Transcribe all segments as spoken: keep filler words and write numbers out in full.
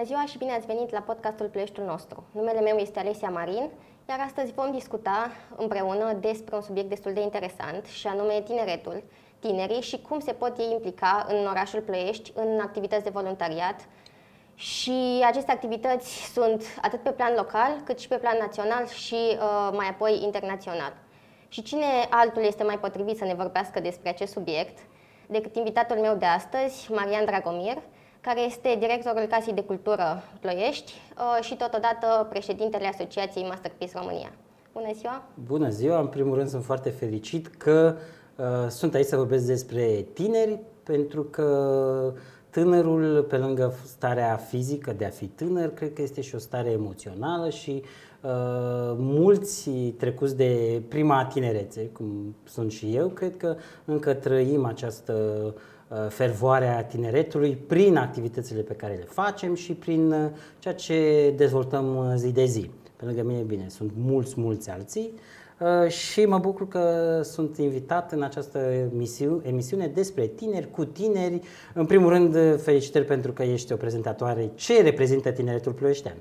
Bună ziua și bine ați venit la podcastul Ploieștiul nostru. Numele meu este Alesia Marin, iar astăzi vom discuta împreună despre un subiect destul de interesant, și anume tineretul, tinerii și cum se pot ei implica în orașul Ploiești în activități de voluntariat. Și aceste activități sunt atât pe plan local, cât și pe plan național și uh, mai apoi internațional. Și cine altul este mai potrivit să ne vorbească despre acest subiect decât invitatul meu de astăzi, Marian Dragomir, care este directorul Casei de Cultură Ploiești și totodată președintele Asociației Masterpiece România. Bună ziua! Bună ziua! În primul rând sunt foarte fericit că uh, sunt aici să vorbesc despre tineri, pentru că tânărul, pe lângă starea fizică de a fi tânăr, cred că este și o stare emoțională și uh, mulți trecuți de prima tinerețe, cum sunt și eu, cred că încă trăim această fervoarea tineretului prin activitățile pe care le facem și prin ceea ce dezvoltăm zi de zi. Pe lângă mine, bine, sunt mulți, mulți alții și mă bucur că sunt invitat în această emisiune despre tineri, cu tineri. În primul rând, felicitări pentru că ești o prezentatoare ce reprezintă tineretul ploieștean.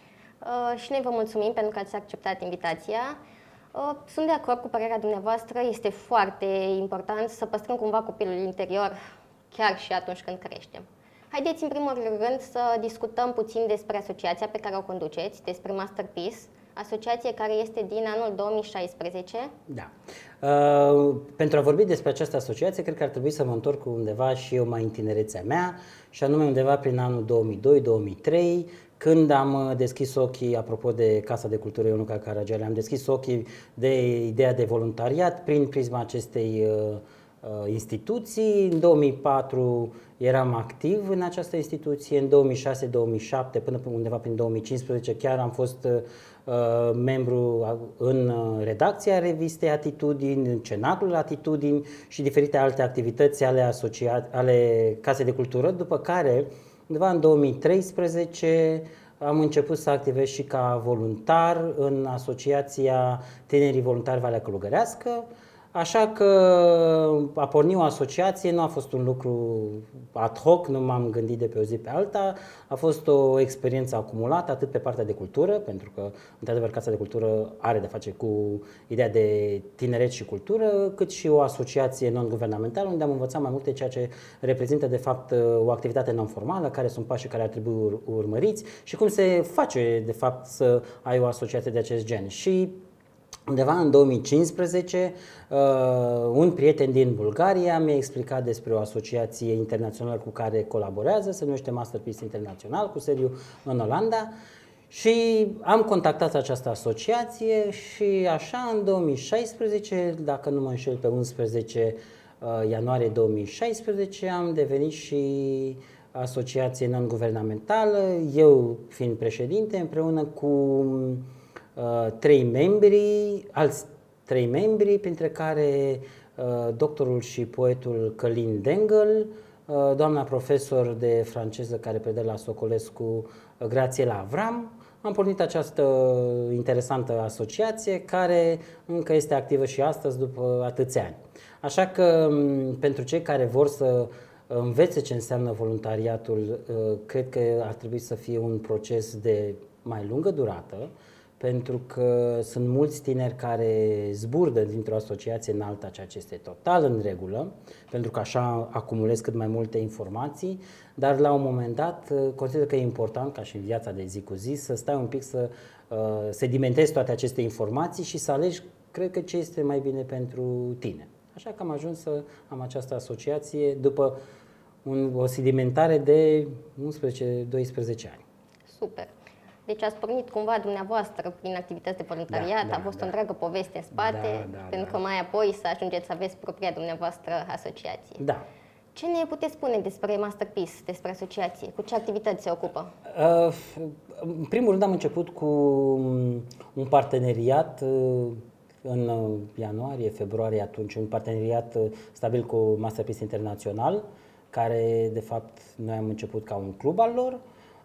Și noi vă mulțumim pentru că ați acceptat invitația. Sunt de acord cu părerea dumneavoastră, este foarte important să păstrăm cumva copilul interior chiar și atunci când creștem. Haideți în primul rând să discutăm puțin despre asociația pe care o conduceți, despre Masterpiece, asociație care este din anul două mii șaisprezece. Da. Uh, pentru a vorbi despre această asociație, cred că ar trebui să mă întorc undeva și eu mai în tinerețea mea, și anume undeva prin anul două mii doi două mii trei, când am deschis ochii, apropo de Casa de Cultură Ionuca Caragiale, am deschis ochii de ideea de voluntariat prin prisma acestei uh, instituții. În două mii patru eram activ în această instituție, în două mii șase două mii șapte până undeva prin două mii cincisprezece chiar am fost uh, membru în redacția revistei Atitudini, în Cenaclul Atitudini și diferite alte activități ale, asocia- ale Casei de Cultură, după care undeva în două mii treisprezece am început să activez și ca voluntar în Asociația Tinerii Voluntari Valea Călugărească. Așa că a porni o asociație nu a fost un lucru ad hoc, nu m-am gândit de pe o zi pe alta, a fost o experiență acumulată atât pe partea de cultură, pentru că, într-adevăr, Casa de Cultură are de face cu ideea de tineret și cultură, cât și o asociație non-guvernamentală, unde am învățat mai multe ceea ce reprezintă, de fapt, o activitate non-formală, care sunt pașii care ar trebui urmăriți și cum se face, de fapt, să ai o asociație de acest gen. Și undeva în două mii cincisprezece, uh, un prieten din Bulgaria mi-a explicat despre o asociație internațională cu care colaborează, se numește Masterpiece International, cu sediu în Olanda, și am contactat această asociație și așa în două mii șaisprezece, dacă nu mă înșel, pe unsprezece ianuarie două mii șaisprezece, am devenit și asociație non-guvernamentală, eu fiind președinte, împreună cu Uh, trei membri, alți trei membri, printre care uh, doctorul și poetul Călin Dengel, uh, doamna profesor de franceză care predă la Socolescu, Grațiela Avram. Am pornit această interesantă asociație care încă este activă și astăzi după atâția ani. Așa că pentru cei care vor să învețe ce înseamnă voluntariatul, uh, cred că ar trebui să fie un proces de mai lungă durată, pentru că sunt mulți tineri care zburdă dintr-o asociație în alta, ceea ce este total în regulă, pentru că așa acumulez cât mai multe informații, dar la un moment dat consider că e important, ca și în viața de zi cu zi, să stai un pic să uh, sedimentezi toate aceste informații și să alegi, cred că, ce este mai bine pentru tine. Așa că am ajuns să am această asociație după un, o sedimentare de unsprezece doisprezece ani. Super! Deci ați pornit cumva dumneavoastră prin activități de voluntariat, da, da, a fost da. o întreagă poveste în spate, Da, da, pentru da. că mai apoi să ajungeți să aveți propria dumneavoastră asociație. Da. Ce ne puteți spune despre Masterpiece, despre asociație? Cu ce activități se ocupă? Uh, în primul rând am început cu un parteneriat uh, în ianuarie, februarie atunci, un parteneriat uh, stabil cu Masterpiece International, care de fapt noi am început ca un club al lor.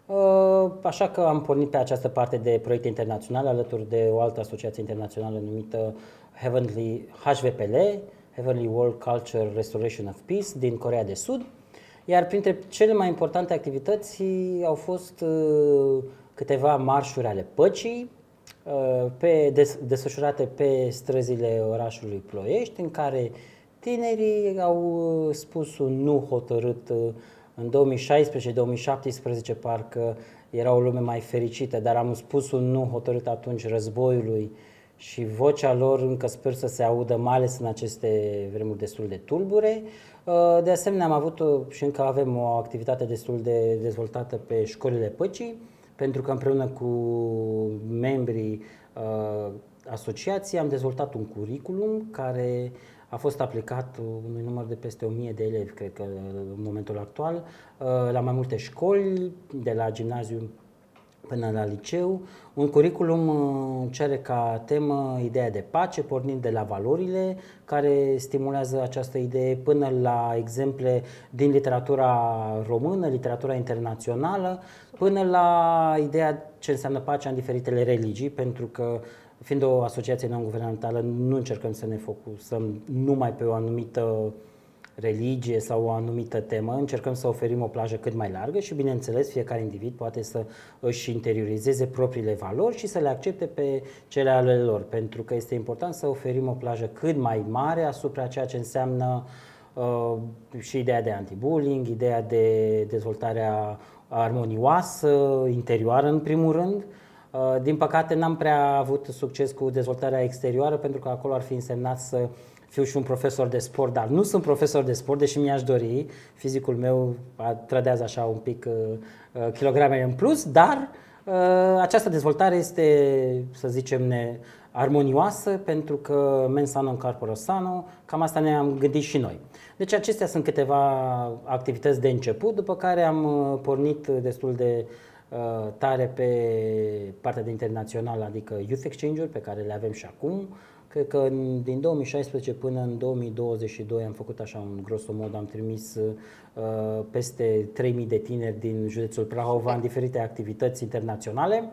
Așa că am pornit pe această parte de proiecte internaționale alături de o altă asociație internațională numită Heavenly H V P L, Heavenly World Culture Restoration of Peace, din Coreea de Sud. Iar printre cele mai importante activități au fost uh, câteva marșuri ale păcii, uh, pe, des, desfășurate pe străzile orașului Ploiești, în care tinerii au spus un nu hotărât. uh, În două mii șaisprezece două mii șaptesprezece parcă era o lume mai fericită, dar am spus un nu hotărât atunci războiului și vocea lor încă sper să se audă, mai ales în aceste vremuri destul de tulbure. De asemenea, am avut și încă avem o activitate destul de dezvoltată pe școlile păcii, pentru că împreună cu membrii uh, asociației am dezvoltat un curriculum care a fost aplicat unui număr de peste o mie de elevi, cred că în momentul actual, uh, la mai multe școli, de la gimnaziu până la liceu. Un curriculum uh, cere ca temă ideea de pace, pornind de la valorile care stimulează această idee, până la exemple din literatura română, literatura internațională, până la ideea ce înseamnă pacea în diferitele religii, pentru că fiind o asociație non-guvernamentală, nu încercăm să ne focusăm numai pe o anumită religie sau o anumită temă, încercăm să oferim o plajă cât mai largă și, bineînțeles, fiecare individ poate să își interiorizeze propriile valori și să le accepte pe cele ale lor, pentru că este important să oferim o plajă cât mai mare asupra ceea ce înseamnă uh, și ideea de anti-bullying, ideea de dezvoltarea armonioasă, interioară în primul rând. Uh, din păcate n-am prea avut succes cu dezvoltarea exterioară, pentru că acolo ar fi însemnat să fiu și un profesor de sport, dar nu sunt profesor de sport, deși mi-aș dori. Fizicul meu trădează așa un pic uh, kilograme în plus, dar uh, această dezvoltare este, să zicem, ne, armonioasă, pentru că mens sano in corpore sano, cam asta ne-am gândit și noi. Deci acestea sunt câteva activități de început, după care am uh, pornit destul de uh, tare pe partea de internațional, adică Youth Exchange-uri, pe care le avem și acum. Cred că din două mii șaisprezece până în două mii douăzeci și doi am făcut așa un grosomod, am trimis uh, peste trei mii de tineri din județul Prahova în diferite activități internaționale.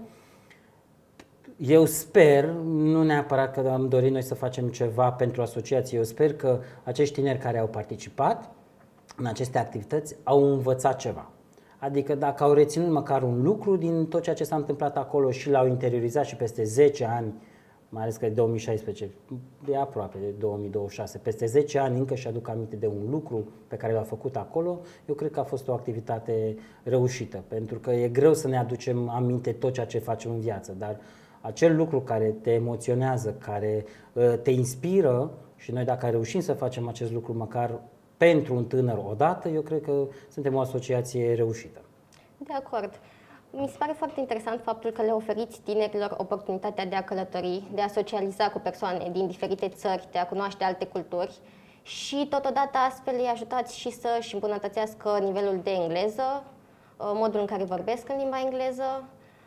Eu sper, nu neapărat că am dorit noi să facem ceva pentru asociație, eu sper că acești tineri care au participat în aceste activități au învățat ceva. Adică dacă au reținut măcar un lucru din tot ceea ce s-a întâmplat acolo și l-au interiorizat și peste zece ani, mai ales că două mii șaisprezece, e aproape de două mii douăzeci și șase, peste zece ani încă și-aduc aminte de un lucru pe care l-a făcut acolo, eu cred că a fost o activitate reușită, pentru că e greu să ne aducem aminte tot ceea ce facem în viață, dar acel lucru care te emoționează, care uh, te inspiră, și noi dacă reușim să facem acest lucru măcar pentru un tânăr odată, eu cred că suntem o asociație reușită. De acord. Mi se pare foarte interesant faptul că le oferiți tinerilor oportunitatea de a călători, de a socializa cu persoane din diferite țări, de a cunoaște alte culturi și totodată astfel îi ajutați și să-și îmbunătățească nivelul de engleză, modul în care vorbesc în limba engleză.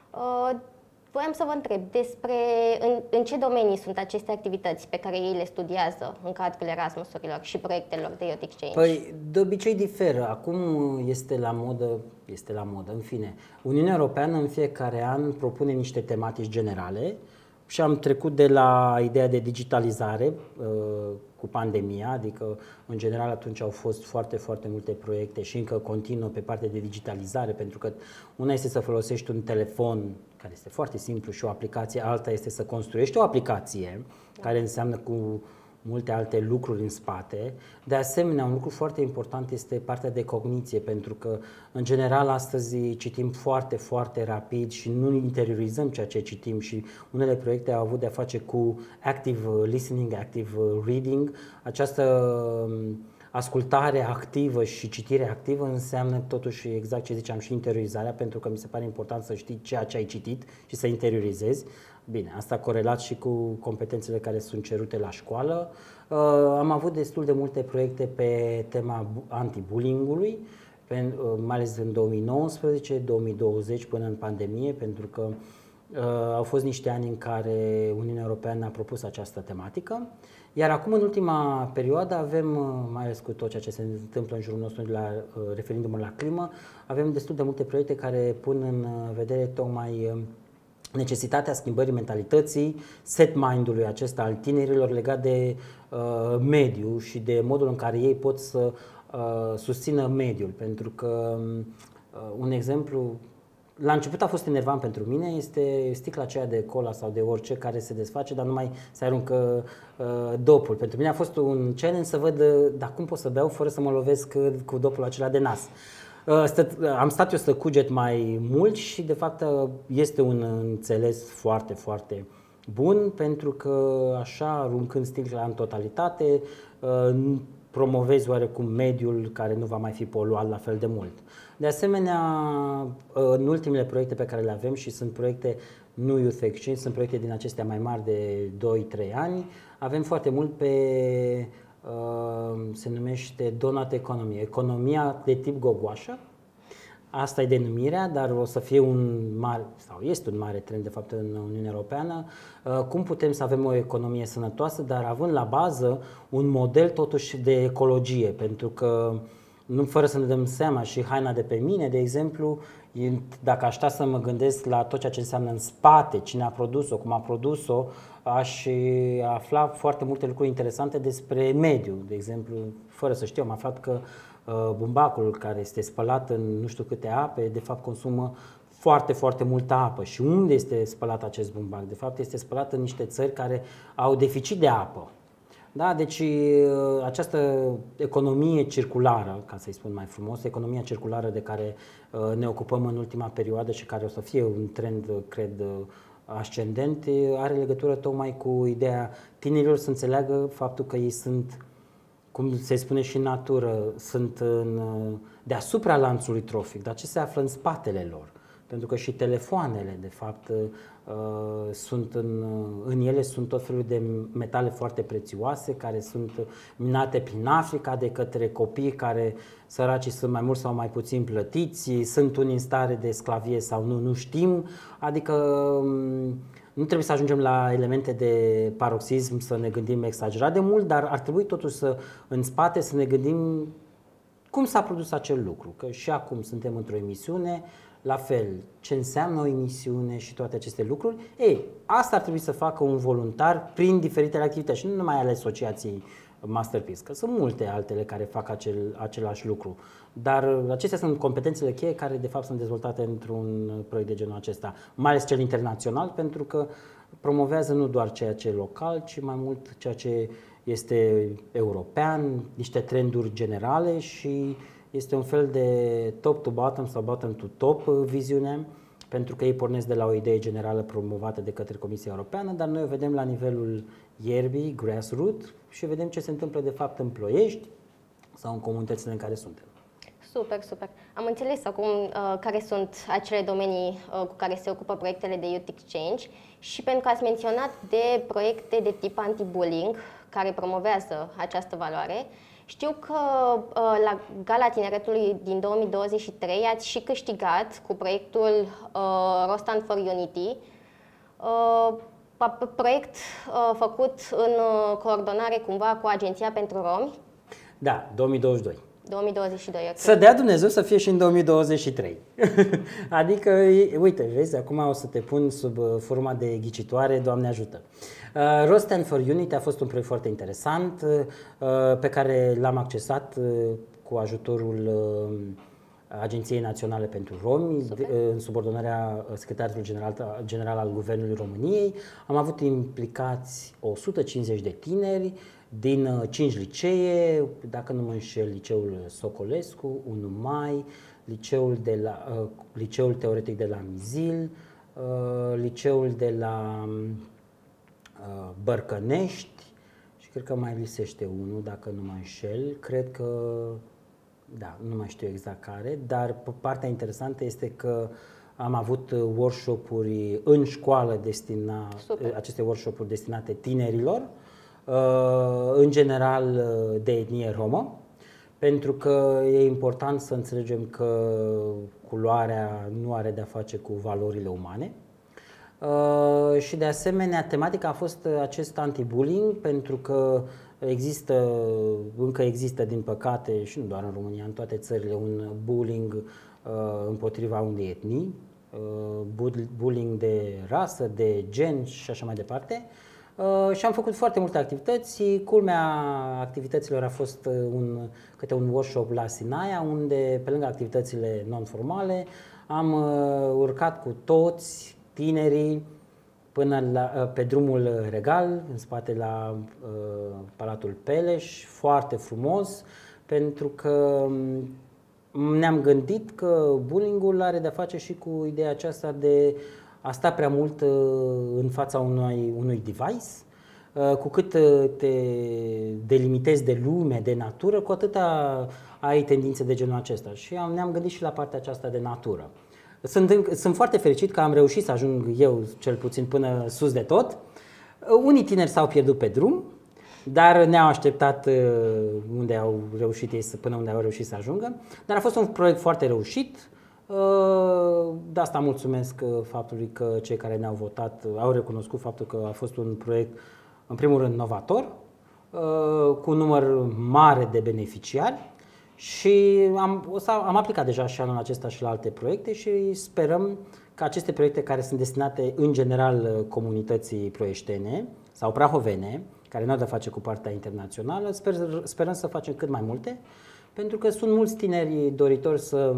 Voiam să vă întreb despre în, în ce domenii sunt aceste activități pe care ei le studiază în cadrul Erasmusurilor și proiectelor de Youth Exchange. Păi, de obicei diferă. Acum este la modă, este la modă, în fine. Uniunea Europeană în fiecare an propune niște tematici generale și am trecut de la ideea de digitalizare uh, cu pandemia, adică în general atunci au fost foarte, foarte multe proiecte și încă continuă pe partea de digitalizare, pentru că una este să folosești un telefon care este foarte simplu și o aplicație, alta este să construiești o aplicație care înseamnă cu multe alte lucruri în spate. De asemenea, un lucru foarte important este partea de cogniție, pentru că, în general, astăzi citim foarte, foarte rapid și nu interiorizăm ceea ce citim și unele proiecte au avut de-a face cu active listening, active reading. Această ascultare activă și citire activă înseamnă totuși exact ce ziceam și interiorizarea, pentru că mi se pare important să știi ceea ce ai citit și să interiorizezi. Bine, asta corelat și cu competențele care sunt cerute la școală. Uh, am avut destul de multe proiecte pe tema anti-bullying-ului, uh, mai ales în două mii nouăsprezece două mii douăzeci până în pandemie, pentru că uh, au fost niște ani în care Uniunea Europeană a propus această tematică. Iar acum, în ultima perioadă, avem, mai ales cu tot ceea ce se întâmplă în jurul nostru, la, referindu-mă la climă, avem destul de multe proiecte care pun în vedere tocmai necesitatea schimbării mentalității, set mind-ului acesta al tinerilor legat de uh, mediu și de modul în care ei pot să uh, susțină mediul, pentru că uh, un exemplu, la început a fost enervant pentru mine, este sticla aceea de cola sau de orice care se desface, dar nu mai se aruncă uh, dopul. Pentru mine a fost un challenge să văd, uh, dar cum pot să beau fără să mă lovesc uh, cu dopul acela de nas. Uh, stă, uh, am stat eu să cuget mai mult și de fapt uh, este un înțeles foarte, foarte bun, pentru că așa, aruncând sticla în totalitate, uh, promovezi oarecum mediul care nu va mai fi poluat la fel de mult. De asemenea, în ultimele proiecte pe care le avem, și sunt proiecte nu Youth Exchange, sunt proiecte din acestea mai mari de doi trei ani, avem foarte mult pe, se numește Donut Economy, economia de tip gogoașă. Asta e denumirea, dar o să fie un mare, sau este un mare trend de fapt în Uniunea Europeană. Cum putem să avem o economie sănătoasă, dar având la bază un model totuși de ecologie, pentru că nu fără să ne dăm seama, și haina de pe mine, de exemplu, dacă aș sta să mă gândesc la tot ceea ce înseamnă în spate, cine a produs-o, cum a produs-o, aș afla foarte multe lucruri interesante despre mediu. De exemplu, fără să știu, am aflat că bumbacul care este spălat în nu știu câte ape, de fapt consumă foarte, foarte multă apă. Și unde este spălat acest bumbac? De fapt este spălat în niște țări care au deficit de apă. Da? Deci această economie circulară, ca să-i spun mai frumos, economia circulară de care ne ocupăm în ultima perioadă și care o să fie un trend, cred, ascendent, are legătură tocmai cu ideea tinerilor să înțeleagă faptul că ei sunt, cum se spune și în natură, sunt în, deasupra lanțului trofic, dar ce se află în spatele lor. Pentru că și telefoanele, de fapt, sunt în, în ele sunt tot felul de metale foarte prețioase care sunt minate prin Africa de către copii care, săracii, sunt mai mult sau mai puțin plătiți, sunt unii în stare de sclavie sau nu, nu știm, adică nu trebuie să ajungem la elemente de paroxism, să ne gândim exagerat de mult, dar ar trebui totuși să, în spate, să ne gândim cum s-a produs acel lucru, că și acum suntem într-o emisiune, la fel, ce înseamnă o emisiune și toate aceste lucruri. Ei, asta ar trebui să facă un voluntar prin diferitele activități și nu numai ale asociației Masterpiece, că sunt multe altele care fac acel, același lucru. Dar acestea sunt competențele cheie care de fapt sunt dezvoltate într-un proiect de genul acesta, mai ales cel internațional, pentru că promovează nu doar ceea ce e local, ci mai mult ceea ce este european, niște trenduri generale și este un fel de top to bottom sau bottom to top viziune, pentru că ei pornesc de la o idee generală promovată de către Comisia Europeană, dar noi o vedem la nivelul ierbii, grassroots, și vedem ce se întâmplă de fapt în Ploiești sau în comunitățile în care suntem. Super, super. Am înțeles acum uh, care sunt acele domenii uh, cu care se ocupă proiectele de Youth Exchange și pentru că ați menționat de proiecte de tip anti-bullying care promovează această valoare, știu că uh, la Gala Tineretului din două mii douăzeci și trei ați și câștigat cu proiectul uh, Rostand for Unity, uh, proiect uh, făcut în uh, coordonare cumva cu Agenția pentru Romi. Da, două mii douăzeci și doi. două mii douăzeci și doi, okay. Să dea Dumnezeu să fie și în două mii douăzeci și trei. Adică, uite, vezi, acum o să te pun sub forma de ghicitoare, Doamne ajută. Uh, Rostand for Unity a fost un proiect foarte interesant uh, pe care l-am accesat uh, cu ajutorul uh, Agenției Naționale pentru Romi, de, în subordonarea Secretarului General, General al Guvernului României. Am avut implicați o sută cincizeci de tineri din cinci licee, dacă nu mă înșel, Liceul Socolescu, unu mai, Liceul, de la, uh, Liceul Teoretic de la Mizil, uh, Liceul de la uh, Bărcănești și cred că mai lisește unul, dacă nu mă înșel. Cred că, da, nu mai știu exact care, dar partea interesantă este că am avut workshop-uri în școală destina, aceste workshop-uri destinate tinerilor, în general de etnie romă, pentru că e important să înțelegem că culoarea nu are de-a face cu valorile umane. Și de asemenea, tematica a fost acest anti-bullying, pentru că există, încă există din păcate, și nu doar în România, în toate țările, un bullying împotriva unei etnii, bullying de rasă, de gen și așa mai departe. și am făcut foarte multe activități. Culmea activităților a fost un, câte un workshop la Sinaia, unde pe lângă activitățile non-formale am urcat cu toți tinerii până la, pe drumul Regal, în spate la uh, Palatul Peleș, foarte frumos, pentru că ne-am gândit că bullying-ul are de-a face și cu ideea aceasta de a sta prea mult uh, în fața unui, unui device. Uh, cu cât te delimitezi de lume, de natură, cu atâta ai tendințe de genul acesta. Și am, ne-am gândit și la partea aceasta de natură. Sunt, sunt foarte fericit că am reușit să ajung eu, cel puțin, până sus de tot. Unii tineri s-au pierdut pe drum, dar ne-au așteptat unde au reușit ei, până unde au reușit să ajungă. Dar a fost un proiect foarte reușit. De asta mulțumesc faptului că cei care ne-au votat au recunoscut faptul că a fost un proiect, în primul rând, novator, cu un număr mare de beneficiari. Și am, o să, am aplicat deja și anul acesta și la alte proiecte și sperăm că aceste proiecte care sunt destinate în general comunității ploieștene sau prahovene, care nu au de-a face cu partea internațională, sper, sperăm să facem cât mai multe, pentru că sunt mulți tineri doritori să,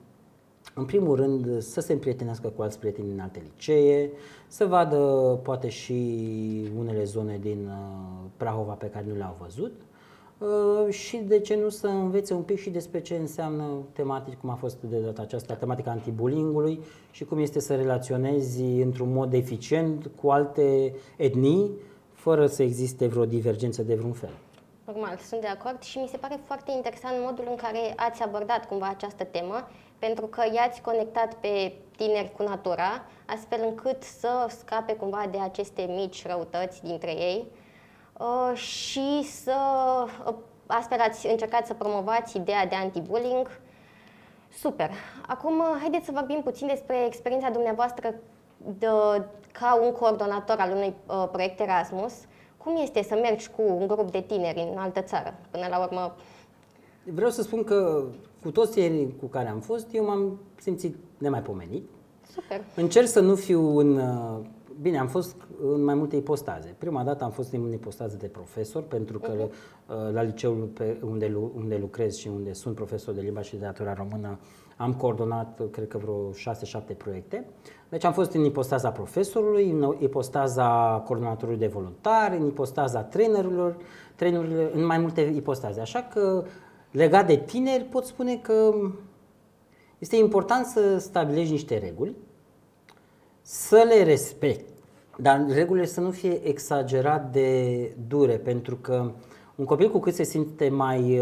în primul rând, să se împrietenească cu alți prieteni din alte licee, să vadă poate și unele zone din Prahova pe care nu le-au văzut. Uh, și de ce nu să învețe un pic și despre ce înseamnă tematici, cum a fost de data aceasta, tematica anti-bullying-ului și cum este să relaționezi într-un mod eficient cu alte etnii, fără să existe vreo divergență de vreun fel. Normal, sunt de acord și mi se pare foarte interesant modul în care ați abordat cumva această temă, pentru că i-ați conectat pe tineri cu natura, astfel încât să scape cumva de aceste mici răutăți dintre ei. Uh, și să, uh, astfel ați încercat să promovați ideea de anti-bullying. Super! Acum, uh, haideți să vorbim puțin despre experiența dumneavoastră de, ca un coordonator al unui uh, proiect Erasmus. Cum este să mergi cu un grup de tineri în altă țară? Până la urmă... Vreau să spun că cu toți tinerii cu care am fost, eu m-am simțit nemaipomenit. Super! Încerc să nu fiu în... Bine, am fost în mai multe ipostaze. Prima dată am fost în ipostază de profesor, pentru că uh-huh. la liceul pe unde, unde lucrez și unde sunt profesor de limba și literatura română, am coordonat, cred că vreo șase șapte proiecte. Deci am fost în ipostaza profesorului, în ipostaza coordonatorului de voluntari, în ipostaza trainerilor, trainerilor, în mai multe ipostaze. Așa că, legat de tineri, pot spune că este important să stabilești niște reguli, să le respect, dar regulile să nu fie exagerat de dure, pentru că un copil cu cât se simte mai,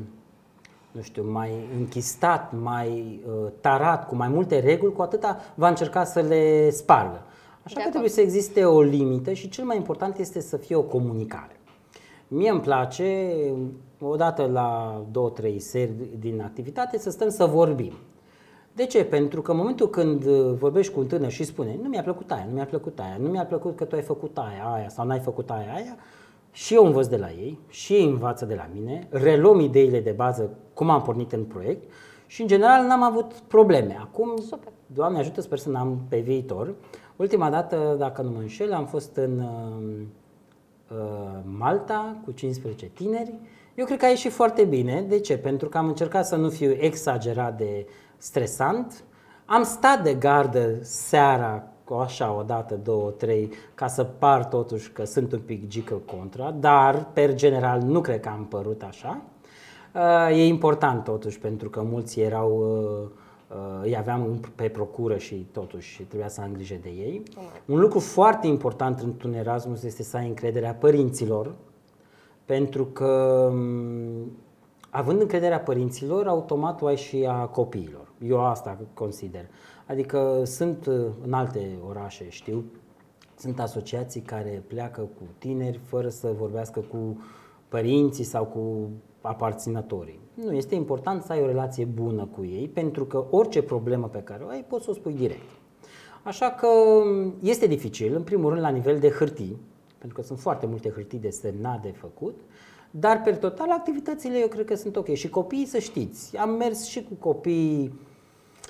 nu știu, mai închistat, mai tarat, cu mai multe reguli, cu atâta va încerca să le spargă. Așa că trebuie să existe o limită și cel mai important este să fie o comunicare. Mie îmi place, odată la două, trei seri din activitate, să stăm să vorbim. De ce? Pentru că în momentul când vorbești cu un tânăr și spune nu mi-a plăcut aia, nu mi-a plăcut aia, nu mi-a plăcut că tu ai făcut aia, aia sau n-ai făcut aia, aia, și eu învăț de la ei, și ei învață de la mine, reluăm ideile de bază, cum am pornit în proiect și în general n-am avut probleme. Acum, Super. Doamne ajută, sper să n-am pe viitor. Ultima dată, dacă nu mă înșel, am fost în uh, Malta cu cincisprezece tineri. Eu cred că a ieșit foarte bine. De ce? Pentru că am încercat să nu fiu exagerat de stresant. Am stat de gardă seara, cu așa o dată, două, trei, ca să par totuși că sunt un pic gică contra, dar, per general, nu cred că am părut așa. E important totuși, pentru că mulți erau, îi aveam pe procură și totuși trebuia să am grijă de ei. Un lucru foarte important într-un Erasmus este să ai încrederea părinților, pentru că având încrederea părinților, automat o ai și a copiilor. Eu asta consider. Adică sunt în alte orașe, știu, sunt asociații care pleacă cu tineri fără să vorbească cu părinții sau cu aparținătorii. Nu, este important să ai o relație bună cu ei, pentru că orice problemă pe care o ai, poți să o spui direct. Așa că este dificil, în primul rând la nivel de hârtii, pentru că sunt foarte multe hârtii de semnat, de făcut, dar per total activitățile eu cred că sunt ok. Și copiii, să știți, am mers și cu copiii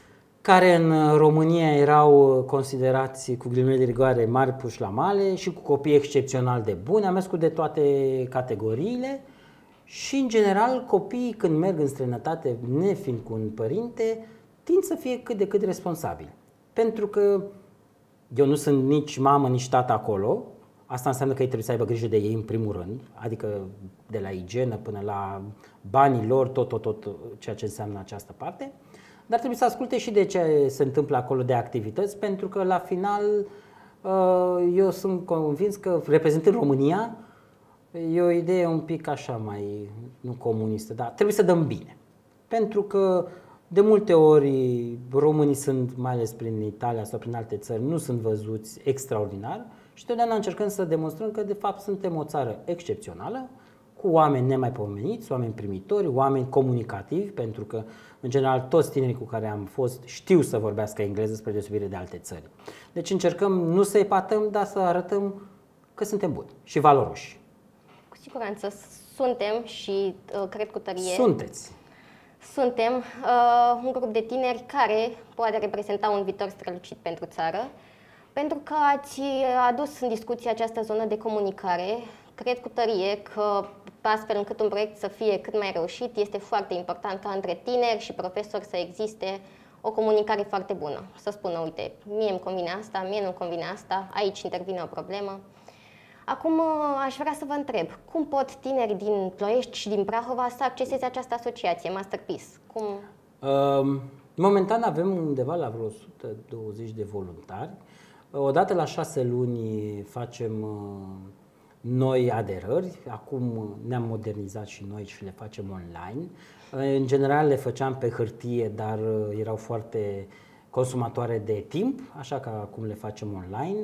care în România erau considerați, cu ghilimele de rigoare, mari puși la male și cu copii excepțional de buni. Am mers cu de toate categoriile și, în general, copiii când merg în străinătate, nefiind cu un părinte, tind să fie cât de cât responsabili. Pentru că eu nu sunt nici mamă, nici tată acolo. Asta înseamnă că ei trebuie să aibă grijă de ei în primul rând, adică de la igienă până la banii lor, tot, tot, tot ceea ce înseamnă această parte. Dar trebuie să asculte și de ce se întâmplă acolo de activități, pentru că la final eu sunt convins că reprezentând România e o idee un pic așa mai, nu comunistă, dar trebuie să dăm bine. Pentru că de multe ori românii sunt, mai ales prin Italia sau prin alte țări, nu sunt văzuți extraordinar și totdeauna încercăm să demonstrăm că de fapt suntem o țară excepțională, cu oameni nemaipomeniți, oameni primitori, oameni comunicativi, pentru că în general toți tinerii cu care am fost știu să vorbească engleză spre deosebire de alte țări. Deci încercăm nu să epatăm, dar să arătăm că suntem buni și valoroși. Cu siguranță suntem și uh, cred cu tărie. Sunteți. Suntem uh, un grup de tineri care poate reprezenta un viitor strălucit pentru țară, pentru că ați adus în discuție această zonă de comunicare. Cred cu tărie că astfel încât un proiect să fie cât mai reușit, este foarte important ca între tineri și profesori să existe o comunicare foarte bună. Să spună, uite, mie îmi convine asta, mie nu-mi convine asta, aici intervine o problemă. Acum aș vrea să vă întreb, cum pot tineri din Ploiești și din Prahova să acceseze această asociație, Masterpiece? Cum... Uh, momentan avem undeva la vreo o sută douăzeci de voluntari. Odată la șase luni facem uh, noi aderări, acum ne-am modernizat și noi și le facem online. În general le făceam pe hârtie, dar erau foarte consumatoare de timp, așa că acum le facem online.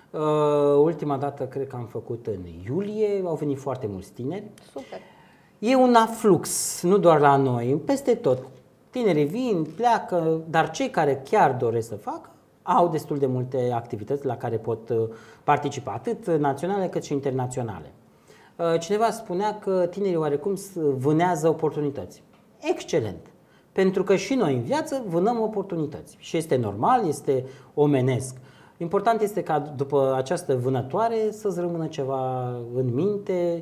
Uh, ultima dată cred că am făcut în iulie, au venit foarte mulți tineri. Super! E un aflux, nu doar la noi, peste tot. Tinerii vin, pleacă, dar cei care chiar doresc să facă au destul de multe activități la care pot participa, atât naționale cât și internaționale. Cineva spunea că tinerii oarecum vânează oportunități. Excelent! Pentru că și noi în viață vânăm oportunități și este normal, este omenesc. Important este ca după această vânătoare să-ți rămână ceva în minte,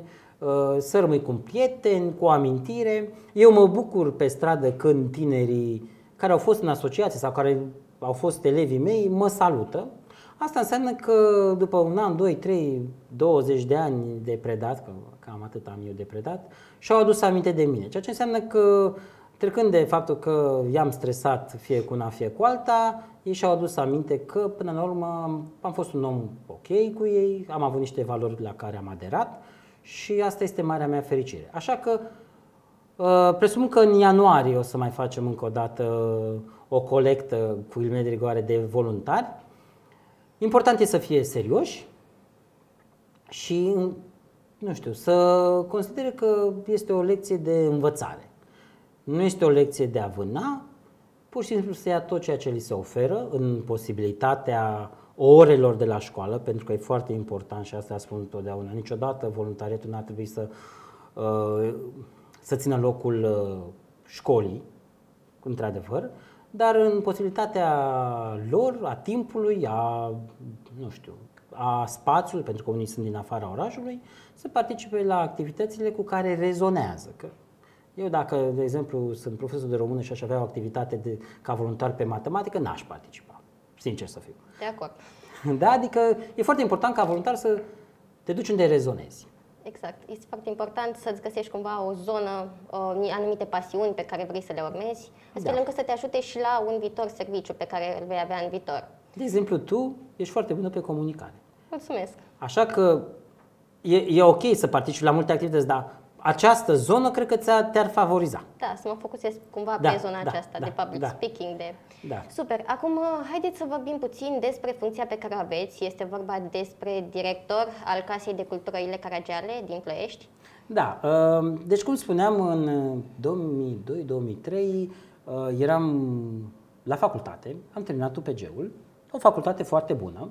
să rămâi cu un prieten, cu o amintire. Eu mă bucur pe stradă când tinerii care au fost în asociație sau care au fost elevii mei mă salută. Asta înseamnă că după un an, doi, trei, douăzeci de ani de predat, că cam atât am eu de predat, și-au adus aminte de mine. Ceea ce înseamnă că, trecând de faptul că i-am stresat fie cu una, fie cu alta, ei și-au adus aminte că, până la urmă, am, am fost un om ok cu ei, am avut niște valori la care am aderat și asta este marea mea fericire. Așa că, uh, presupun că în ianuarie o să mai facem încă o dată o colectă cu ghilimele de rigoare de voluntari. Important e să fie serioși și, nu știu, să considere că este o lecție de învățare. Nu este o lecție de a vâna, pur și simplu să ia tot ceea ce li se oferă în posibilitatea orelor de la școală, pentru că e foarte important și asta spun întotdeauna. Niciodată voluntariatul n-ar trebui să, să țină locul școlii, într-adevăr, dar în posibilitatea lor, a timpului, a, nu știu, a spațiului, pentru că unii sunt din afara orașului, să participe la activitățile cu care rezonează. Că eu dacă, de exemplu, sunt profesor de română și aș avea o activitate de, ca voluntar pe matematică, n-aș participa, sincer să fiu. De acord. Da, adică e foarte important ca voluntar să te duci unde rezonezi. Exact. Este foarte important să-ți găsești cumva o zonă, o, anumite pasiuni pe care vrei să le urmezi, astfel Da. încât să te ajute și la un viitor serviciu pe care îl vei avea în viitor. De exemplu, tu ești foarte bună pe comunicare. Mulțumesc! Așa că e, e ok să participi la multe activități, dar această zonă cred că ți-a, te-ar favoriza. Da, să mă focusez cumva Da, pe zona da, aceasta da, de public da. speaking. De... Da. Super! Acum, haideți să vorbim puțin despre funcția pe care o aveți. Este vorba despre director al Casei de Cultură Ile Caragiale din Ploiești. Da, deci cum spuneam, în două mii doi două mii trei eram la facultate, am terminat U P G-ul, o facultate foarte bună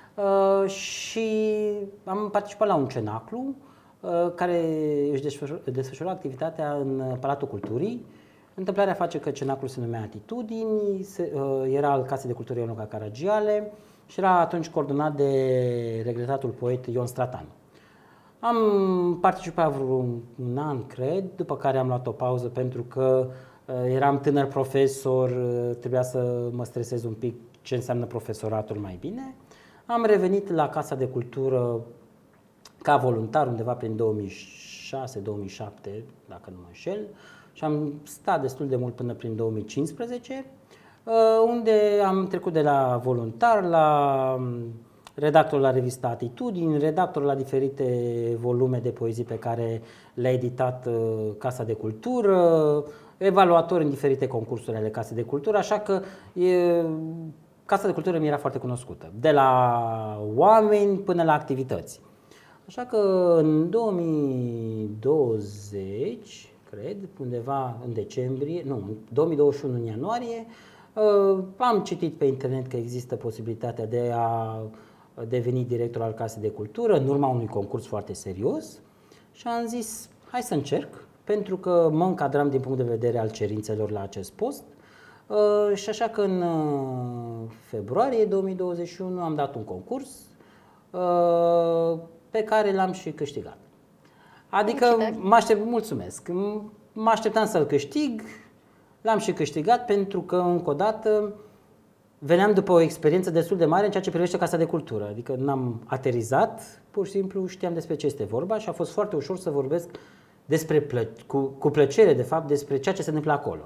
și am participat la un cenaclu care își desfășura activitatea în Palatul Culturii, Întâmplarea face că cenaclul se numea Atitudini, se, uh, era al Casei de Cultură Ionuca Caragiale și era atunci coordonat de regretatul poet Ion Stratan. Am participat vreun un an, cred, după care am luat o pauză pentru că uh, eram tânăr profesor, uh, trebuia să mă stresez un pic ce înseamnă profesoratul mai bine. Am revenit la Casa de Cultură ca voluntar undeva prin două mii șase două mii șapte, dacă nu mă înșel, și am stat destul de mult până prin două mii cincisprezece, unde am trecut de la voluntar la redactor la revista Atitudini, redactor la diferite volume de poezii pe care le-a editat Casa de Cultură, evaluator în diferite concursuri ale Casei de Cultură, așa că e, Casa de Cultură mi era foarte cunoscută, de la oameni până la activități. Așa că în două mii douăzeci, cred, undeva în decembrie, nu, în două mii douăzeci și unu în ianuarie, am citit pe internet că există posibilitatea de a deveni director al Casei de Cultură în urma unui concurs foarte serios și am zis, hai să încerc, pentru că mă încadram din punct de vedere al cerințelor la acest post. Și așa că în februarie două mii douăzeci și unu am dat un concurs pe care l-am și câștigat. Adică mă aștept, mulțumesc, mă așteptam să-l câștig, l-am și câștigat pentru că, încă o dată, veneam după o experiență destul de mare în ceea ce privește Casa de Cultură. Adică n-am aterizat, pur și simplu știam despre ce este vorba și a fost foarte ușor să vorbesc despre plă- cu, cu plăcere, de fapt, despre ceea ce se întâmplă acolo.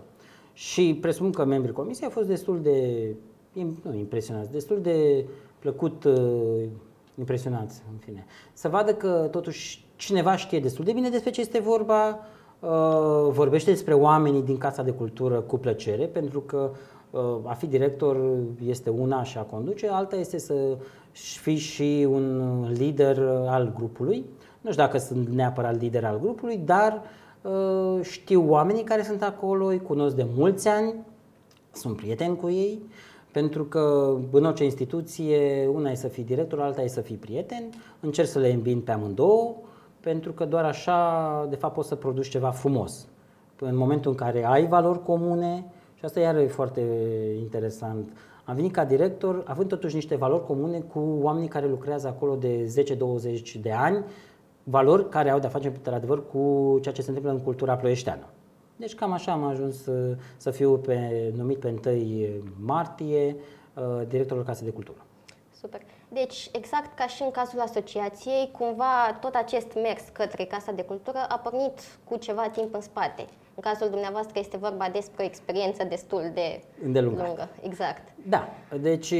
Și presupun că membrii comisiei au fost destul de, nu impresionați, destul de plăcut uh, impresionați, în fine. Să vadă că totuși cineva știe destul de bine despre ce este vorba, uh, vorbește despre oamenii din Casa de Cultură cu plăcere, pentru că uh, a fi director este una și a conduce, alta este să fii și un lider al grupului. Nu știu dacă sunt neapărat lider al grupului, dar uh, știu oamenii care sunt acolo, îi cunosc de mulți ani, sunt prieten cu ei, pentru că în orice instituție, una e să fii director, alta e să fii prieten, încerc să le îmbin pe amândouă, pentru că doar așa, de fapt, poți să produci ceva frumos. În momentul în care ai valori comune, și asta iar e foarte interesant, am venit ca director, având totuși niște valori comune cu oamenii care lucrează acolo de zece douăzeci de ani, valori care au de-a face, într-adevăr, cu ceea ce se întâmplă în cultura ploieșteană. Deci cam așa am ajuns să, să fiu pe, numit pe întâi martie uh, directorul Casei de Cultură. Super. Deci, exact ca și în cazul asociației, cumva tot acest mers către Casa de Cultură a pornit cu ceva timp în spate. În cazul dumneavoastră este vorba despre o experiență destul de îndelungată. lungă. Exact. Da, deci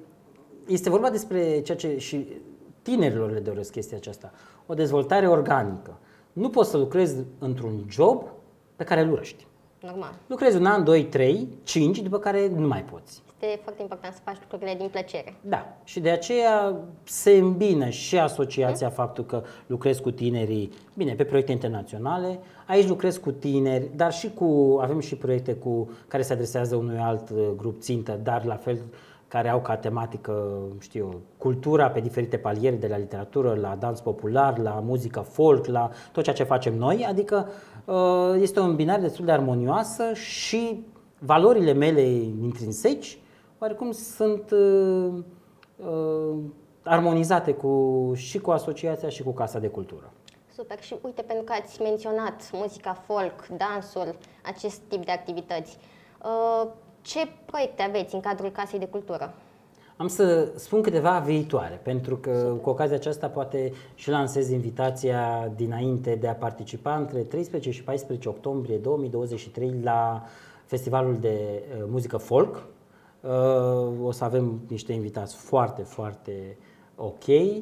este vorba despre ceea ce și tinerilor le doresc chestia aceasta, o dezvoltare organică. Nu poți să lucrezi într-un job pe care îl urăști. Normal. Lucrezi un an, doi, trei, cinci, după care nu mai poți. Este foarte important să faci lucrurile din plăcere. Da, și de aceea se îmbină și asociația hmm? faptul că lucrezi cu tinerii, bine, pe proiecte internaționale, aici lucrezi cu tineri, dar și cu, avem și proiecte cu care se adresează unui alt grup țintă, dar la fel care au ca tematică, știu, cultura pe diferite paliere, de la literatură, la dans popular, la muzică folk, la tot ceea ce facem noi, adică este o îmbinare destul de armonioasă și valorile mele intrinseci oarecum sunt uh, uh, armonizate cu, și cu asociația și cu Casa de Cultură. Super. Și uite, pentru că ați menționat muzica folk, dansul, acest tip de activități, uh, ce proiecte aveți în cadrul Casei de Cultură? Am să spun câteva viitoare, pentru că Super. Cu ocazia aceasta poate și lansez invitația dinainte de a participa între treisprezece și paisprezece octombrie două mii douăzeci și trei la Festivalul de uh, Muzică Folk. Uh, o să avem niște invitați foarte, foarte ok. Uh,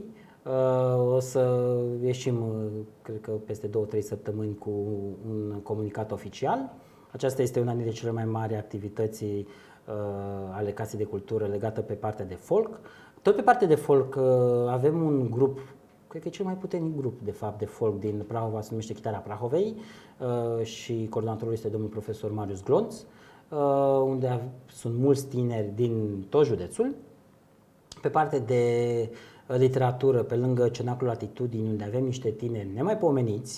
o să ieșim, uh, cred că peste două trei săptămâni cu un comunicat oficial. Aceasta este una dintre cele mai mari activități uh, ale Casei de Cultură legată pe partea de folk. Tot pe partea de folk uh, avem un grup, cred că e cel mai puternic grup de fapt de folk din Prahova, se numește Chitara Prahovei uh, și coordonatorul este domnul profesor Marius Glonț, uh, unde sunt mulți tineri din tot județul. Pe partea de literatură, pe lângă Cenaclul Atitudini, unde avem niște tineri nemaipomeniți,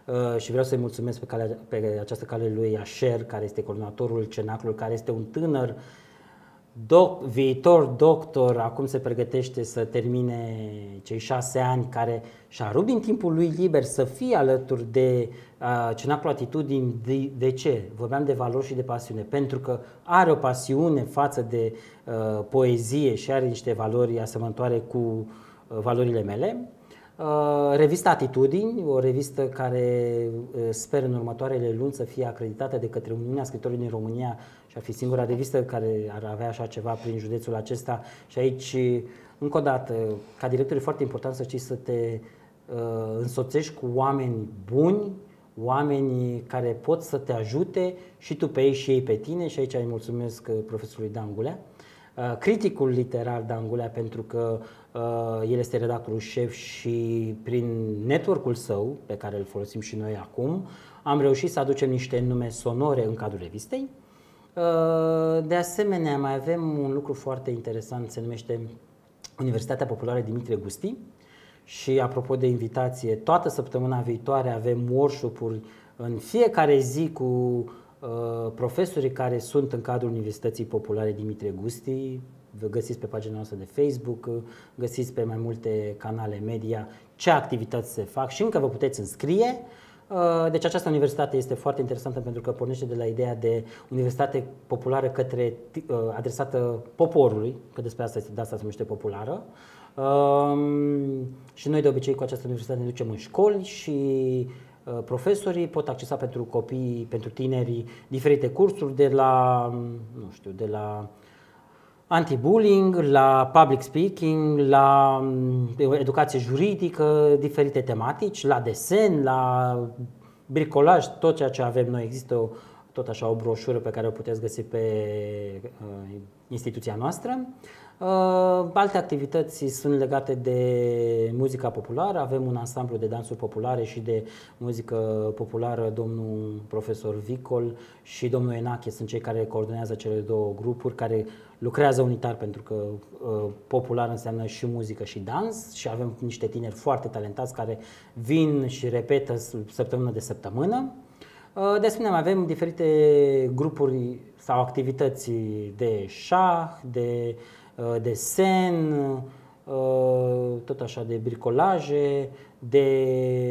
și vreau să-i mulțumesc pe, cale, pe această cale lui Asher, care este coordonatorul Cenaclului, care este un tânăr doc, viitor doctor, acum se pregătește să termine cei șase ani, care și-a rupt din timpul lui liber să fie alături de uh, Cenaclul Atitudini. De, de ce? Vorbeam de valori și de pasiune, pentru că are o pasiune față de uh, poezie și are niște valori asemănătoare cu uh, valorile mele. Uh, revista Atitudini, o revistă care uh, sper în următoarele luni să fie acreditată de către Uniunea Scriitorilor din România și ar fi singura revistă care ar avea așa ceva prin județul acesta. Și aici, încă o dată, ca director e foarte important să știi să te uh, însoțești cu oameni buni, oameni care pot să te ajute și tu pe ei și ei pe tine, și aici îi mulțumesc profesorului Dan Gulea, uh, criticul literar Dan Gulea, pentru că uh, el este redactorul șef și prin network-ul său, pe care îl folosim și noi acum, am reușit să aducem niște nume sonore în cadrul revistei. De asemenea, mai avem un lucru foarte interesant, se numește Universitatea Populară Dimitrie Gusti. Și apropo de invitație, toată săptămâna viitoare avem workshop-uri în fiecare zi cu uh, profesorii care sunt în cadrul Universității Populare Dimitrie Gusti. Vă găsiți pe pagina noastră de Facebook, găsiți pe mai multe canale media ce activități se fac și încă vă puteți înscrie. Deci această universitate este foarte interesantă pentru că pornește de la ideea de universitate populară către, adresată poporului, că despre asta este, de asta se numește populară. Și noi de obicei cu această universitate ne ducem în școli și profesorii pot accesa pentru copii, pentru tinerii, diferite cursuri de la, nu știu, de la anti-bullying, la public speaking, la educație juridică, diferite tematici, la desen, la bricolaj, tot ceea ce avem noi. Există o, tot așa o broșură pe care o puteți găsi pe uh, instituția noastră. Uh, alte activități sunt legate de muzica populară. Avem un ansamblu de dansuri populare și de muzică populară. Domnul profesor Vicol și domnul Enache sunt cei care coordonează cele două grupuri, care lucrează unitar, pentru că uh, popular înseamnă și muzică și dans, și avem niște tineri foarte talentați care vin și repetă săptămână de săptămână. Uh, de asemenea, avem diferite grupuri sau activități de șah, de uh, desen, uh, tot așa, de bricolaje, de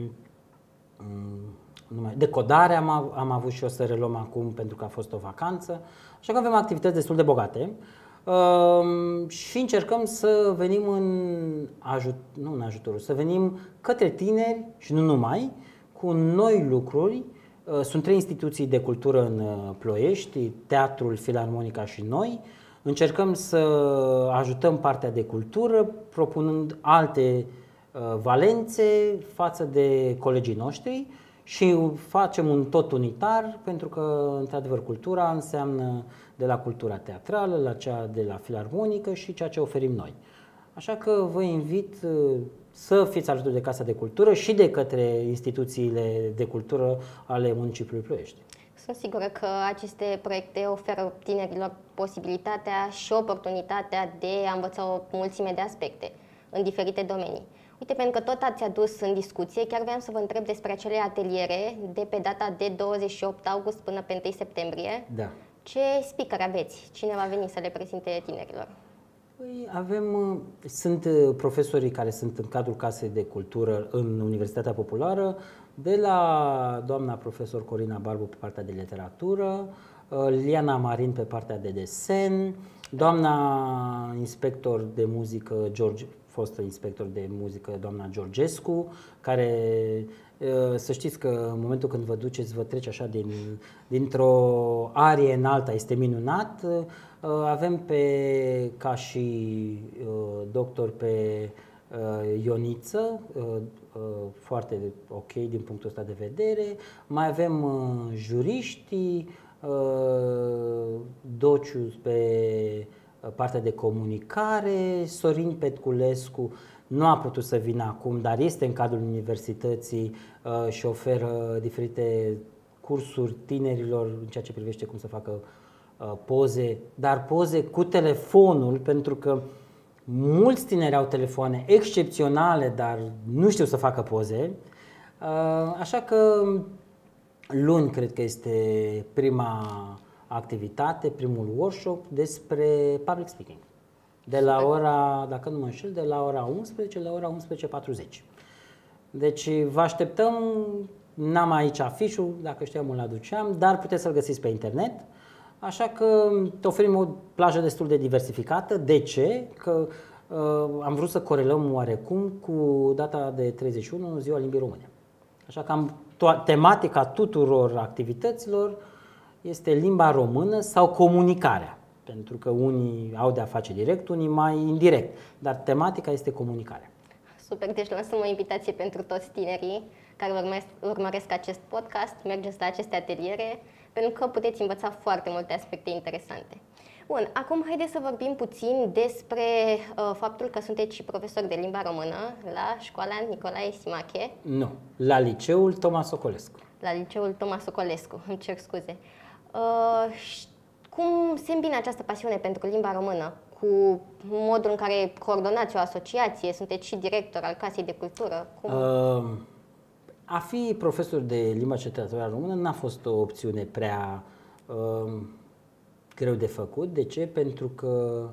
um, de codare am, am avut și o să reluăm acum pentru că a fost o vacanță. Așa că avem activități destul de bogate uh, și încercăm să venim în, ajut, nu în ajutorul, să venim către tineri și nu numai, cu noi lucruri. Uh, sunt trei instituții de cultură în Ploiești, Teatrul, Filarmonica și noi. Încercăm să ajutăm partea de cultură, propunând alte uh, valențe față de colegii noștri. Și facem un tot unitar, pentru că, într-adevăr, cultura înseamnă de la cultura teatrală, la cea de la filarmonică și ceea ce oferim noi. Așa că vă invit să fiți alături de Casa de Cultură și de către instituțiile de cultură ale municipiului Ploiești. Sunt sigură că aceste proiecte oferă tinerilor posibilitatea și oportunitatea de a învăța o mulțime de aspecte în diferite domenii. Uite, pentru că tot ați adus în discuție, chiar vreau să vă întreb despre acele ateliere de pe data de douăzeci și opt august până pe întâi septembrie. Da. Ce speaker aveți? Cine va veni să le prezinte tinerilor? Păi avem, sunt profesorii care sunt în cadrul Casei de Cultură în Universitatea Populară, de la doamna profesor Corina Barbu pe partea de literatură, Liana Marin pe partea de desen, doamna inspector de muzică George, fostă inspector de muzică, doamna Georgescu, care, să știți că în momentul când vă duceți, vă trece așa din, dintr-o arie în alta, este minunat. Avem pe, ca și doctor pe Ioniță, foarte ok din punctul ăsta de vedere. Mai avem juriștii, Dociu pe partea de comunicare, Sorin Petculescu nu a putut să vină acum, dar este în cadrul universității uh, și oferă diferite cursuri tinerilor în ceea ce privește cum să facă uh, poze, dar poze cu telefonul, pentru că mulți tineri au telefoane excepționale, dar nu știu să facă poze. Așa că luni cred că este prima activitate, primul workshop despre public speaking. De la ora, dacă nu mă înșel, de la ora unsprezece la ora unsprezece și patruzeci. Deci vă așteptăm, n-am aici afișul, dacă știam îl aduceam, dar puteți să-l găsiți pe internet. Așa că te oferim o plajă destul de diversificată. De ce? Că uh, am vrut să corelăm oarecum cu data de treizeci și unu, Ziua Limbii Române. Așa că am, tematica tuturor activităților este limba română sau comunicarea. Pentru că unii au de-a face direct, unii mai indirect. Dar tematica este comunicarea. Super, deci lansăm o invitație pentru toți tinerii care urmăresc, urmăresc acest podcast, mergeți la aceste ateliere, pentru că puteți învăța foarte multe aspecte interesante. Bun, acum haideți să vorbim puțin despre uh, faptul că sunteți și profesor de limba română la școala Nicolae Simache. Nu, la liceul Toma Socolescu. La liceul Toma Socolescu, îmi cer scuze. Uh, cum se îmbină această pasiune pentru limba română cu modul în care coordonați o asociație, sunteți și director al Casei de Cultură? Cum? Uh, a fi profesor de limba și literatură română n-a fost o opțiune prea uh, greu de făcut. De ce? Pentru că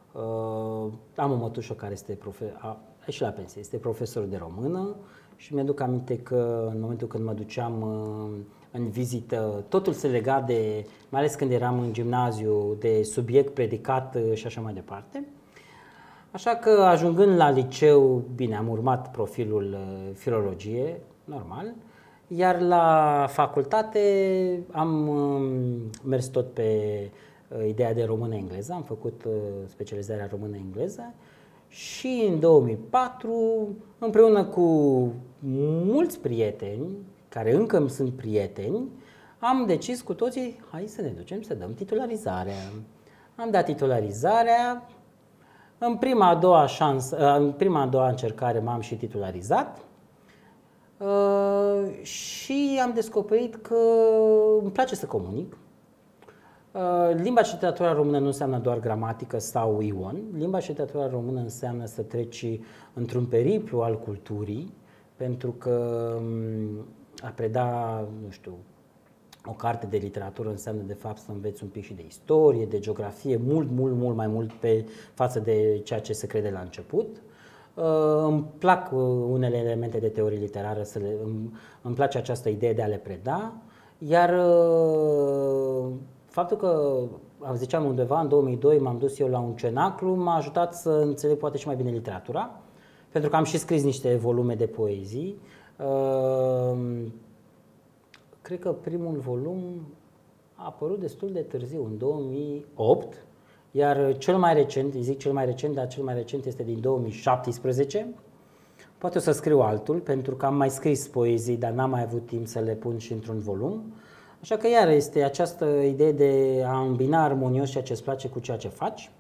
uh, am o mătușă care este profe- a, a și la pensie, este profesor de română și mi-aduc aminte că în momentul când mă duceam uh, în vizită, totul se lega de, mai ales când eram în gimnaziu, de subiect predicat și așa mai departe. Așa că ajungând la liceu, bine, am urmat profilul filologie, normal, iar la facultate am mers tot pe ideea de română-engleză, am făcut specializarea română-engleză și în două mii patru, împreună cu mulți prieteni, care încă îmi sunt prieteni, am decis cu toții, hai să ne ducem să dăm titularizarea. Am dat titularizarea, în prima a doua șansă, în prima a doua încercare m-am și titularizat uh, și am descoperit că îmi place să comunic. Uh, limba și literatura română nu înseamnă doar gramatică sau ion. Limba și literatura română înseamnă să treci într-un periplu al culturii, pentru că a preda, nu știu, o carte de literatură înseamnă de fapt să înveți un pic și de istorie, de geografie, mult, mult, mult mai mult pe față de ceea ce se crede la început. Uh, îmi plac unele elemente de teorie literară, să le, îmi, îmi place această idee de a le preda, iar uh, faptul că, am ziceam undeva, în două mii doi m-am dus eu la un cenaclu, m-a ajutat să înțeleg poate și mai bine literatura, pentru că am și scris niște volume de poezii. Uh, cred că primul volum a apărut destul de târziu, în două mii opt, iar cel mai recent, îi zic cel mai recent, dar cel mai recent este din două mii șaptesprezece. Poate o să scriu altul, pentru că am mai scris poezii, dar n-am mai avut timp să le pun și într-un volum. Așa că iar este această idee de a îmbina armonios ceea ce îți place cu ceea ce faci.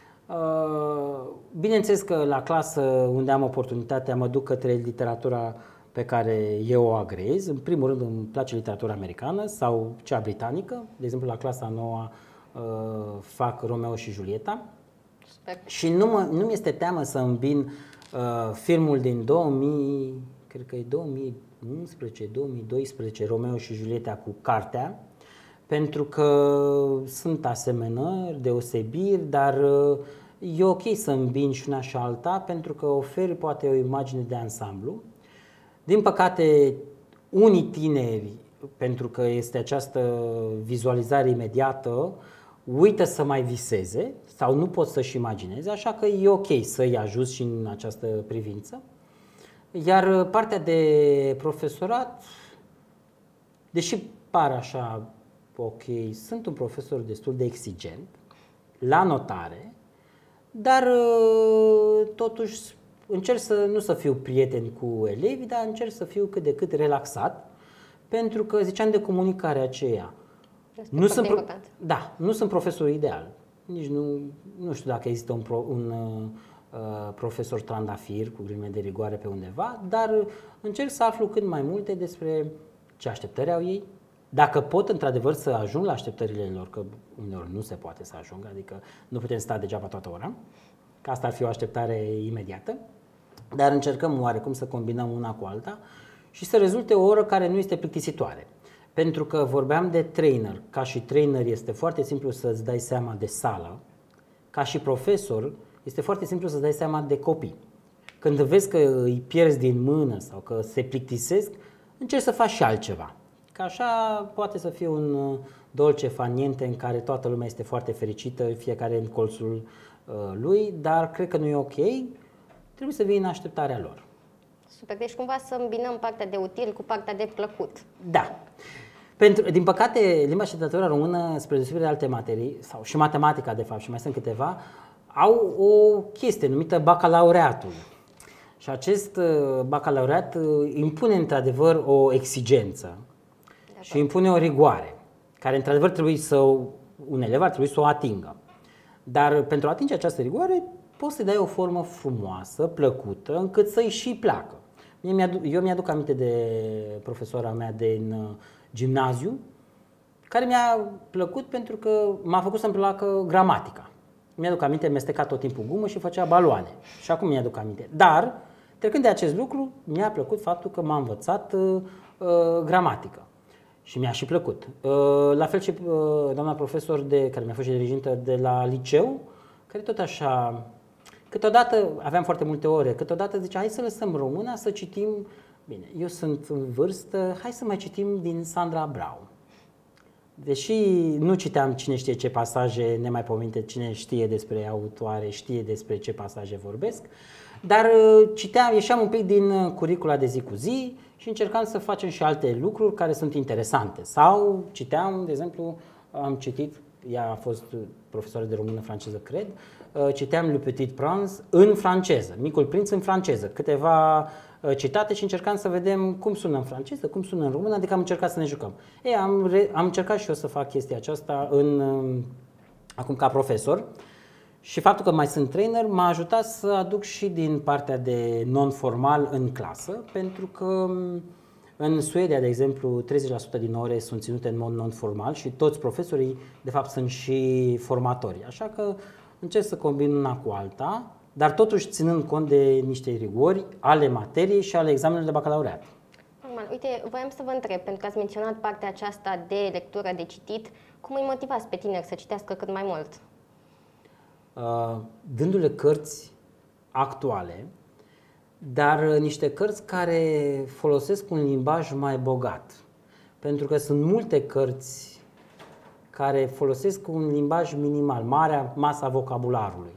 Bineînțeles că la clasă, unde am oportunitatea, mă duc către literatura pe care eu o agreez. În primul rând îmi place literatura americană sau cea britanică. De exemplu, la clasa a noua fac Romeo și Julieta. Sper. Și nu, mă, nu mi este teamă să îmbin uh, filmul din două mii, cred că e două mii unsprezece două mii doisprezece, Romeo și Julieta, cu cartea, pentru că sunt asemănări, deosebiri, dar uh, e ok să îmbin și una și alta, pentru că oferi poate o imagine de ansamblu. Din păcate, unii tineri, pentru că este această vizualizare imediată, uită să mai viseze sau nu pot să-și imagineze, așa că e ok să-i ajut și în această privință. Iar partea de profesorat, deși pare așa ok, sunt un profesor destul de exigent la notare, dar totuși încerc să nu să fiu prieten cu elevii, dar încerc să fiu cât de cât relaxat, pentru că ziceam de comunicarea aceea. Nu sunt, pro- da, nu sunt profesorul ideal. Nici nu, nu știu dacă există un, pro, un uh, profesor trandafir cu ghilimele de rigoare pe undeva, dar încerc să aflu cât mai multe despre ce așteptări au ei, dacă pot într-adevăr să ajung la așteptările lor, că uneori nu se poate să ajung, adică nu putem sta degeaba toată ora, că asta ar fi o așteptare imediată, dar încercăm oarecum să combinăm una cu alta și să rezulte o oră care nu este plictisitoare. Pentru că vorbeam de trainer, ca și trainer este foarte simplu să-ți dai seama de sală, ca și profesor este foarte simplu să-ți dai seama de copii. Când vezi că îi pierzi din mână sau că se plictisesc, încerci să faci și altceva. Că așa poate să fie un dolce fan niente în care toată lumea este foarte fericită, fiecare în colțul uh, lui, dar cred că nu e ok, trebuie să vii în așteptarea lor. Super, deci cumva să îmbinăm partea de util cu partea de plăcut. Da. Pentru, din păcate, limba și literatura română, spre deosebire de alte materii, sau și matematica de fapt, și mai sunt câteva, au o chestie numită bacalaureatul. Și acest bacalaureat impune într-adevăr o exigență și impune o rigoare, care într-adevăr trebuie să, un elev ar trebui să o atingă. Dar pentru a atinge această rigoare, poți să dai o formă frumoasă, plăcută, încât să-i și placă. Eu mi-aduc aminte de profesora mea din gimnaziu, care mi-a plăcut pentru că m-a făcut să-mi placă gramatica. Mi-aduc aminte, mesteca tot timpul gumă și făcea baloane. Și acum mi-aduc aminte. Dar, trecând de acest lucru, mi-a plăcut faptul că m-a învățat uh, uh, gramatică. Și mi-a și plăcut. Uh, la fel și uh, doamna profesor, de, care mi-a fost și dirigintă de la liceu, care tot așa, câteodată aveam foarte multe ore, câteodată zicea, hai să lăsăm româna, să citim, bine, eu sunt în vârstă, hai să mai citim din Sandra Brown. Deși nu citeam cine știe ce pasaje nemaipomenite, cine știe despre autoare, știe despre ce pasaje vorbesc, dar citeam, ieșeam un pic din curicula de zi cu zi și încercam să facem și alte lucruri care sunt interesante. Sau citeam, de exemplu, am citit, ea a fost profesoară de română-franceză, cred, citeam Le Petit Prince în franceză, Micul Prinț în franceză, câteva citate și încercam să vedem cum sună în franceză, cum sună în română, adică am încercat să ne jucăm. Ei, am, re, am încercat și eu să fac chestia aceasta în, acum ca profesor și faptul că mai sunt trainer m-a ajutat să aduc și din partea de non-formal în clasă, pentru că în Suedia, de exemplu, treizeci la sută din ore sunt ținute în mod non-formal și toți profesorii, de fapt, sunt și formatori. Așa că încerc să combin una cu alta, dar totuși ținând cont de niște rigori ale materiei și ale examenului de bacalaureat. Normal. Uite, voiam să vă întreb, pentru că ați menționat partea aceasta de lectură, de citit, cum îi motivați pe tineri să citească cât mai mult? Uh, dându-le cărți actuale, dar niște cărți care folosesc un limbaj mai bogat. Pentru că sunt multe cărți care folosesc un limbaj minimal, marea masa vocabularului.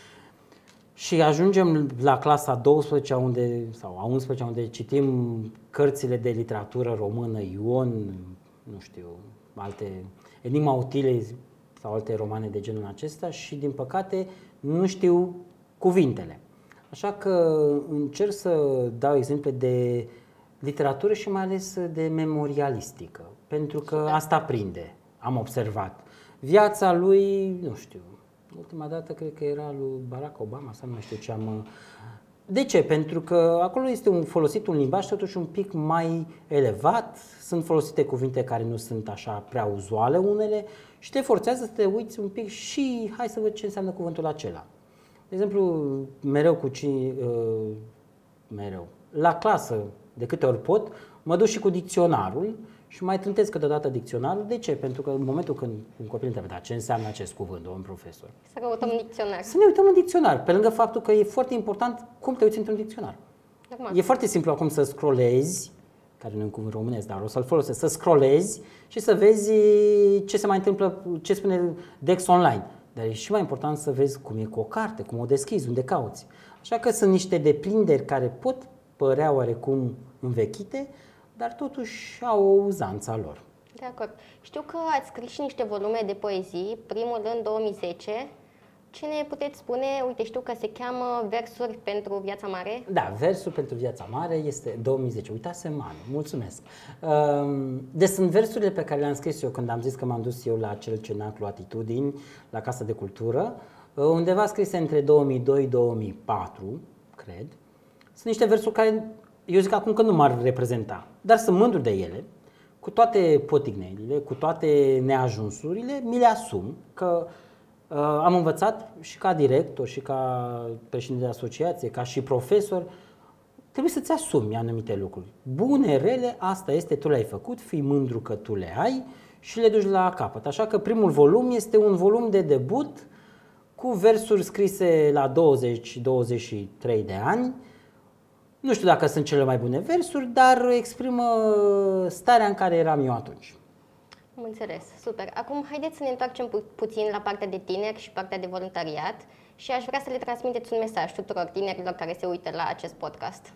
Și ajungem la clasa a douăsprezecea unde, sau a unsprezecea unde citim cărțile de literatură română, Ion, nu știu, alte Enigma Utile sau alte romane de genul acesta și din păcate nu știu cuvintele. Așa că încerc să dau exemple de literatură și mai ales de memorialistică, pentru că asta prinde, am observat. Viața lui, nu știu, ultima dată cred că era lui Barack Obama sau nu mai știu ce am... De ce? Pentru că acolo este un, folosit un limbaj totuși un pic mai elevat, sunt folosite cuvinte care nu sunt așa prea uzuale unele și te forțează să te uiți un pic și hai să văd ce înseamnă cuvântul acela. De exemplu, mereu cu cine, uh, mereu, la clasă, de câte ori pot, mă duc și cu dicționarul și mai trântesc câteodată dicționarul. De ce? Pentru că în momentul când un copil întreabă, da, ce înseamnă acest cuvânt, domn profesor? Să căutăm în dicționar. Să ne uităm în dicționar, pe lângă faptul că e foarte important cum te uiți într-un dicționar. Normal. E foarte simplu acum să scrollezi, care nu e un cuvânt românesc, dar o să-l folosesc, să scrollezi și să vezi ce se mai întâmplă, ce spune Dex Online. Dar e și mai important să vezi cum e cu o carte, cum o deschizi, unde cauți. Așa că sunt niște deprinderi care pot părea oarecum învechite, dar totuși au o uzanță a lor. De acord. Știu că ați scris și niște volume de poezii, primul în două mii zece. Ce ne puteți spune? Uite, știu că se cheamă Versuri pentru viața mare. Da, Versul pentru viața mare este două mii zece. Uitasem anul, mulțumesc. Deci sunt versurile pe care le-am scris eu când am zis că m-am dus eu la acel cenaclu Atitudini, la Casa de Cultură, undeva scrise între două mii doi - două mii patru, cred. Sunt niște versuri care eu zic acum că nu m-ar reprezenta, dar sunt mândru de ele, cu toate potignelile, cu toate neajunsurile, mi le asum că uh, am învățat și ca director, și ca președinte de asociație, ca și profesor, trebuie să-ți asumi anumite lucruri. Bune, rele, asta este, tu le-ai făcut, fii mândru că tu le ai și le duci la capăt. Așa că primul volum este un volum de debut cu versuri scrise la douăzeci douăzeci și trei de ani. Nu știu dacă sunt cele mai bune versuri, dar exprimă starea în care eram eu atunci. Am înțeles, super. Acum haideți să ne întoarcem pu- puțin la partea de tineri și partea de voluntariat și aș vrea să le transmiteți un mesaj tuturor tinerilor care se uită la acest podcast.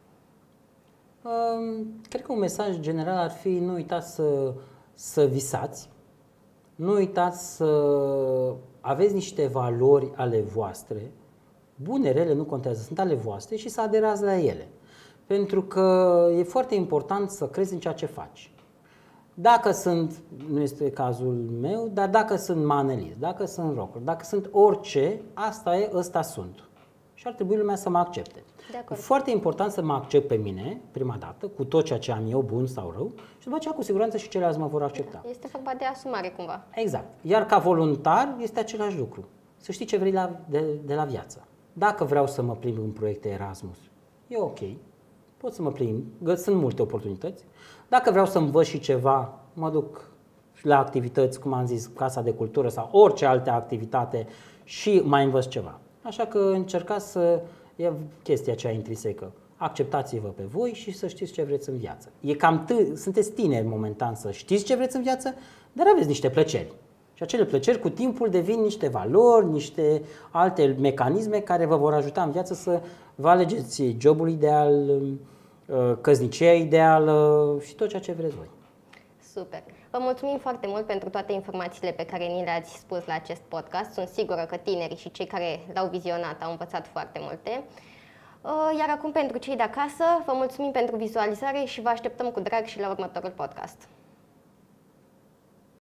Um, cred că un mesaj general ar fi: nu uitați să, să visați, nu uitați să aveți niște valori ale voastre, bune, rele, nu contează, sunt ale voastre, și să aderați la ele. Pentru că e foarte important să crezi în ceea ce faci. Dacă sunt, nu este cazul meu, dar dacă sunt manelist, dacă sunt rocker, dacă sunt orice, asta e, ăsta sunt. Și ar trebui lumea să mă accepte. E foarte important să mă accept pe mine, prima dată, cu tot ceea ce am eu, bun sau rău, și după aceea, cu siguranță, și ceilalți mă vor accepta. Este vorba de asumare, cumva. Exact. Iar ca voluntar este același lucru. Să știi ce vrei la, de, de la viață. Dacă vreau să mă plimb în proiecte Erasmus, e ok, pot să mă plimb, sunt multe oportunități. Dacă vreau să învăț și ceva, mă duc la activități, cum am zis, Casa de Cultură sau orice altă activitate și mai învăț ceva. Așa că încercați să, e chestia aceea intrinsecă, acceptați-vă pe voi și să știți ce vreți în viață. E cam t- sunteți tineri momentan să știți ce vreți în viață, dar aveți niște plăceri. Și acele plăceri cu timpul devin niște valori, niște alte mecanisme care vă vor ajuta în viață să vă alegeți jobul ideal, căsnicia ideală și tot ceea ce vreți voi. Super! Vă mulțumim foarte mult pentru toate informațiile pe care ni le-ați spus la acest podcast. Sunt sigură că tinerii și cei care l-au vizionat au învățat foarte multe. Iar acum, pentru cei de acasă, vă mulțumim pentru vizualizare și vă așteptăm cu drag și la următorul podcast.